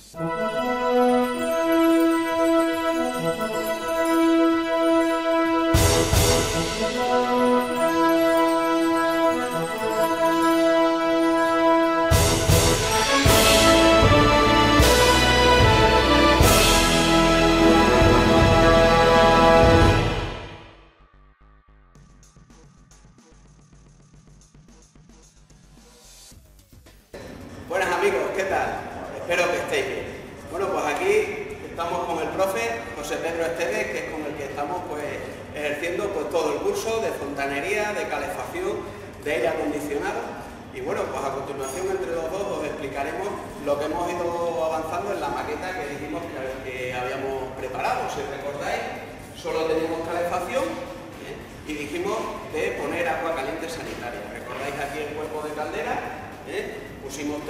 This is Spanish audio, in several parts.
Buenas amigos, ¿qué tal? Espero que estéis bien. Bueno, pues aquí estamos con el profe José Pedro Esteves, que es con el que estamos ejerciendo todo el curso de fontanería, de calefacción, de aire acondicionado. Y bueno, pues a continuación entre los dos os explicaremos lo que hemos ido avanzando en la maqueta que dijimos que habíamos preparado. Si recordáis, solo teníamos calefacción y dijimos de poner agua caliente sanitaria. ¿Recordáis aquí el cuerpo de caldera? Pusimos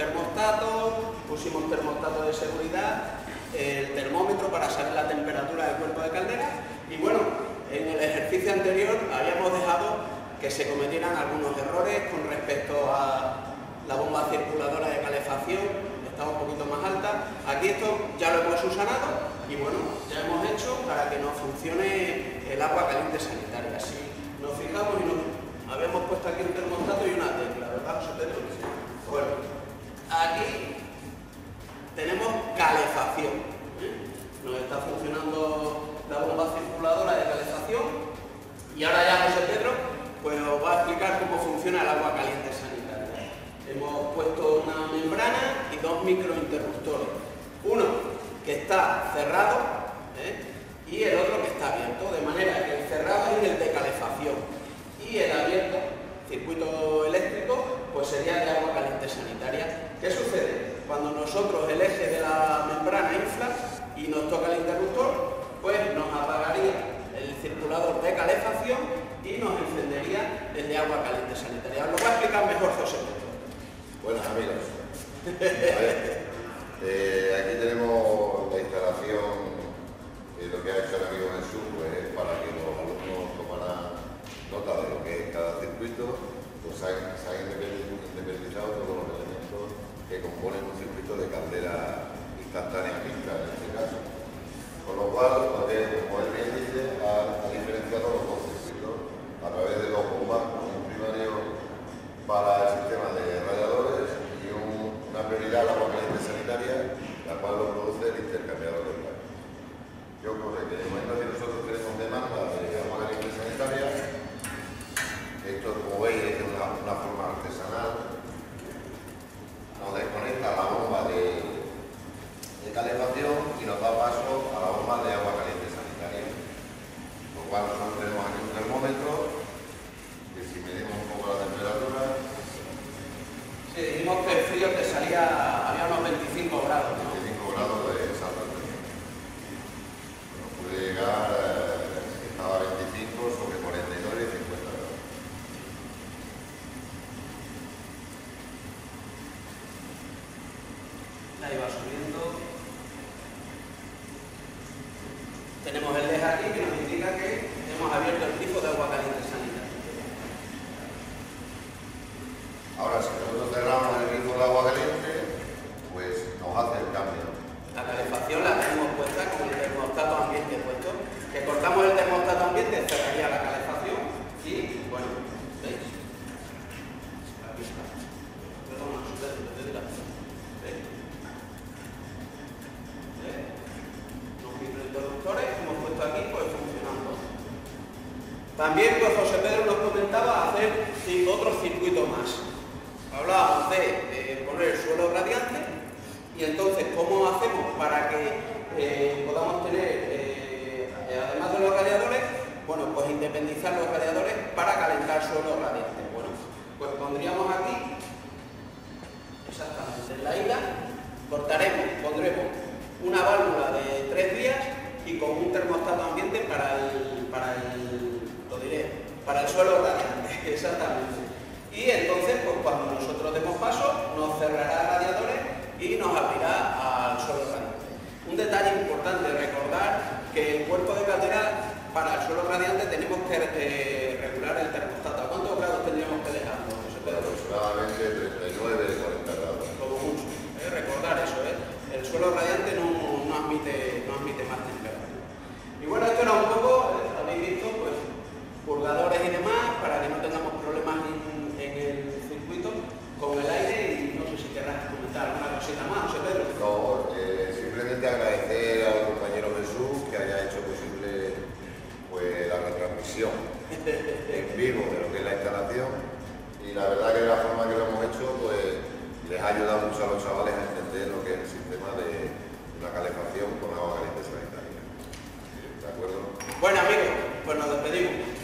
termostato de seguridad, el termómetro para saber la temperatura del cuerpo de caldera y bueno, en el ejercicio anterior habíamos dejado que se cometieran algunos errores con respecto a la bomba circuladora de calefacción, estaba un poquito más alta. Aquí esto ya lo hemos subsanado y bueno, ya hemos hecho para que nos funcione el agua caliente sanitaria. Si nos fijamos y nos habíamos puesto aquí un termostato y una tecla, ¿verdad, José Pedro? Bueno, aquí tenemos calefacción. Nos está funcionando la bomba circuladora de calefacción y ahora ya José Pedro pues os va a explicar cómo funciona el agua caliente sanitaria. Hemos puesto una membrana y dos microinterruptores. Uno que está cerrado y el otro que está abierto, de manera que el cerrado es el de calefacción y el abierto, circuito eléctrico, pues sería de agua caliente sanitaria. ¿Qué sucede? Cuando nosotros el eje de la membrana infla y nos toca el interruptor, pues nos apagaría el circulador de calefacción y nos encendería el de agua caliente sanitaria. Os lo va a explicar mejor José Pedro. Buenas amigos. Aquí tenemos la instalación, lo que ha hecho el amigo Jesús, pues para que los alumnos tomaran nota de lo que es cada circuito, pues se han independizado todos los elementos que componen un circuito de caldera instantánea mixta en este caso. Con lo cual, como él bien dice, ha diferenciado los dos circuitos a través de dos bombas, un primario para el sistema de radiadores y una prioridad a la agua caliente sanitaria, la cual lo produce el intercambiador de gas. ¿Qué ocurre? Que de momento que nosotros tenemos demanda de agua caliente sanitaria, esto como veis es de una forma artesanal, nos desconecta la bomba de calefacción y nos da paso a la bomba de agua caliente sanitaria. Lo cual nosotros tenemos aquí un termómetro que si medimos un poco la temperatura. Sí, dijimos que el frío te salía, había unos 25 grados, ¿no? 25 grados de exactamente. Nos puede llegar, estaba a 25 sobre 49 y 50 grados. Ahí va subiendo. Tenemos el LED aquí que nos indica que hemos abierto el grifo de agua caliente sanitaria. Ahora, si nosotros cerramos el grifo de agua caliente, pues nos hace el cambio. La calefacción la tenemos puesta con el termostato ambiente puesto. Que cortamos el termostato ambiente, cerraría la calefacción y, bueno, ¿veis? Aquí está. Perdona, ¿veis? Los microinterruptores que hemos puesto aquí, pues funcionando. También, pues José Pedro nos comentaba hacer otro circuito más. Hablábamos de poner el suelo radiante y entonces, ¿cómo hacemos para que podamos tener, además de los radiadores, bueno, pues independizar los radiadores para calentar suelo radiante? Bueno, pues pondríamos aquí, exactamente en la isla, pondremos una válvula de 3 vías y con un termostato ambiente para el suelo radiante, exactamente. Y entonces, pues cuando nosotros demos paso, nos cerrará radiadores y nos abrirá al suelo radiante. Un detalle importante, recordar que el cuerpo de caldera para el suelo radiante tenemos que regular el termostato. ¿A cuántos grados tendríamos que dejarlo? Aproximadamente 39 de 40 grados. Como mucho. Recordar eso, el suelo radiante no admite más temperatura. Y bueno, esto era un poco, habéis visto, pues purgadores y demás, para que no tengamos problemas en el circuito con el aire. Y no sé si querrás comentar alguna cosita más, José Pedro. No, simplemente agradecer al compañero Jesús que haya hecho posible pues, la retransmisión en vivo de lo que es la instalación, y la verdad que de la forma que lo hemos hecho pues les ha ayudado mucho a los chavales a entender lo que es el sistema de una calefacción con agua caliente sanitaria. ¿De acuerdo? Bueno amigos, pues nos despedimos.